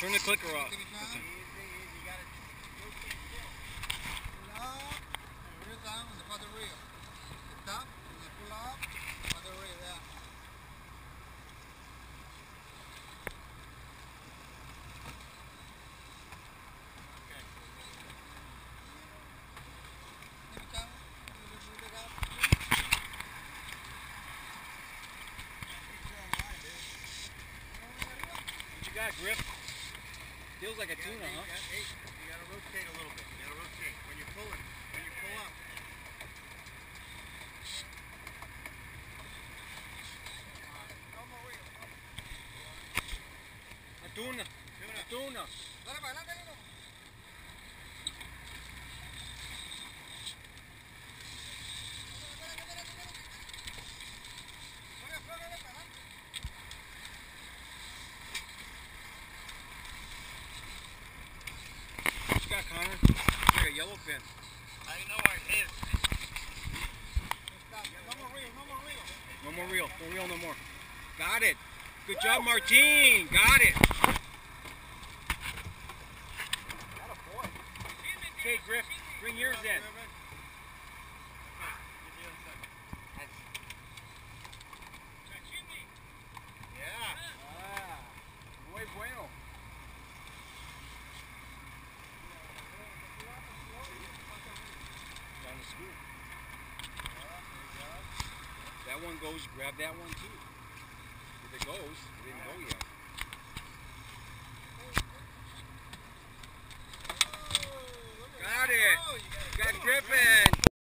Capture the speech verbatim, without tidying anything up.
Turn the clicker off. Easy, easy. You gotta rotate still. Pull up, reel down, and the other reel. Stop, and you pull up, other reel, yeah. Okay. Let me count. Let me count. What you got, Griff? Feels like a tuna, eight, huh? got eight. You gotta rotate a little bit. You gotta rotate when you're pulling. When you pull up. A tuna. Tuna. A tuna. Dale para adelante, uno. What you got, Connor? It's like a yellowfin. I know where it is. No more reel, no more reel. No more reel. Don't reel no more. Got it. Good job, Martine. Got it. Okay, Griff. Bring yours in. Yeah. Ah, muy bueno. Down the scoop. That one goes, grab that one too. If it goes, it didn't go yet. Got it! Got Griffin!